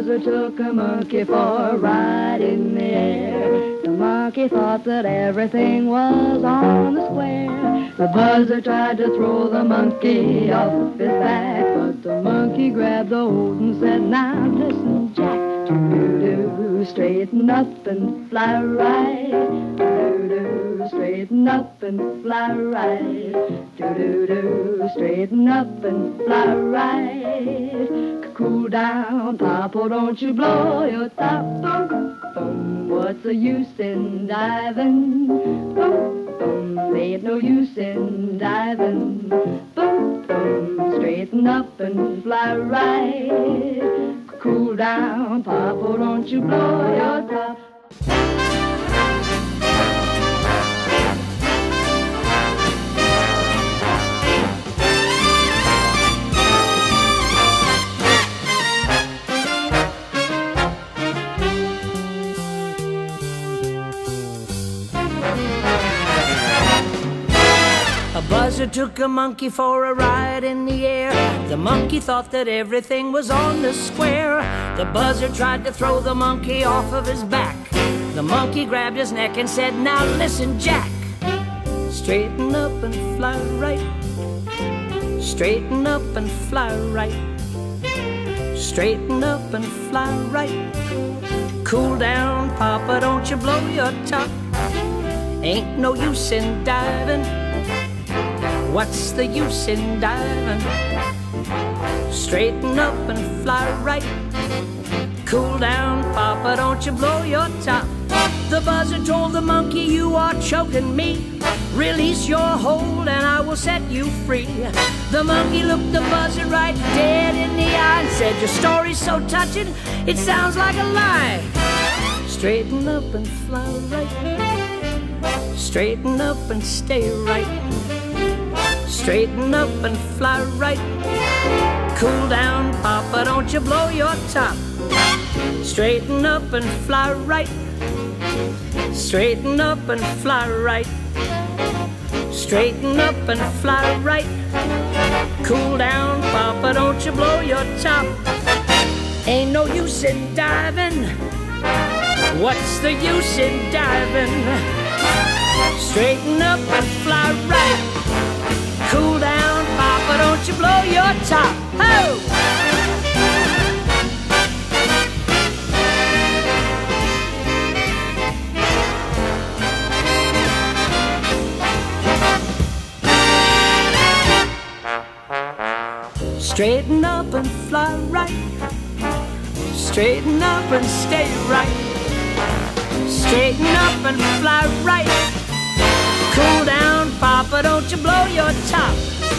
buzzard took a monkey for a ride in the air. The monkey thought that everything was on the square. The buzzard tried to throw the monkey off his back, but the monkey grabbed the hold and said, now listen, Jack. Do-do-do, straighten up and fly right. Do-do-do, straighten up and fly right. Do-do-do, straighten up and fly right. Cool down, Papa, don't you blow your top. Boom, boom, what's the use in diving? Boom, boom, ain't no use in diving. Boom, boom, straighten up and fly right. Cool down, Papa, don't you blow your top. A buzzard took a monkey for a ride in the air. The monkey thought that everything was on the square. The buzzard tried to throw the monkey off of his back. The monkey grabbed his neck and said, now listen, Jack. Straighten up and fly right. Straighten up and fly right. Straighten up and fly right. Cool down, Papa, don't you blow your top. Ain't no use in diving. What's the use in diving? Straighten up and fly right. Cool down, Papa, don't you blow your top. The buzzard told the monkey, you are choking me. Release your hold and I will set you free. The monkey looked the buzzard right dead in the eye and said, your story's so touching, it sounds like a lie. Straighten up and fly right. Straighten up and stay right. Straighten up and fly right. Cool down, Papa, don't you blow your top. Straighten up and fly right. Straighten up and fly right. Straighten up and fly right. Cool down, Papa, don't you blow your top. Ain't no use in diving. What's the use in diving? Straighten up and fly right. Cool down, Papa, don't you blow your top. Ho! Straighten up and fly right. Straighten up and stay right. Straighten up and fly right. Cool down, Papa, don't you blow your top.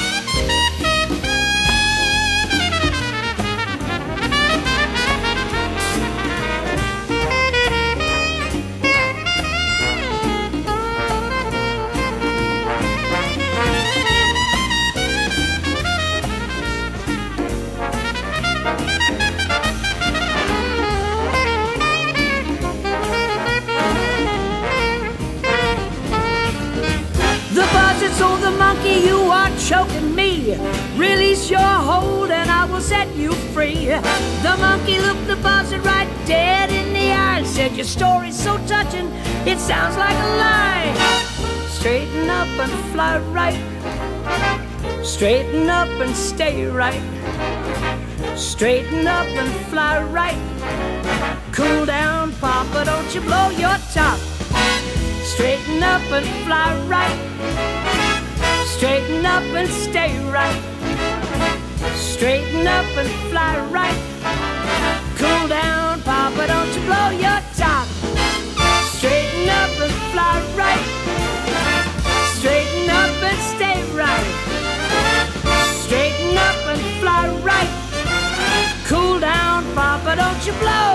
So the monkey, you are choking me. Release your hold and I will set you free. The monkey looked the buzzard right dead in the eye and said, your story's so touching, it sounds like a lie. Straighten up and fly right. Straighten up and stay right. Straighten up and fly right. Cool down, Papa, don't you blow your top. Straighten up and fly right. Straighten up and stay right. Straighten up and fly right. Cool down, Papa, don't you blow your top. Straighten up and fly right. Straighten up and stay right. Straighten up and fly right. Cool down, Papa, don't you blow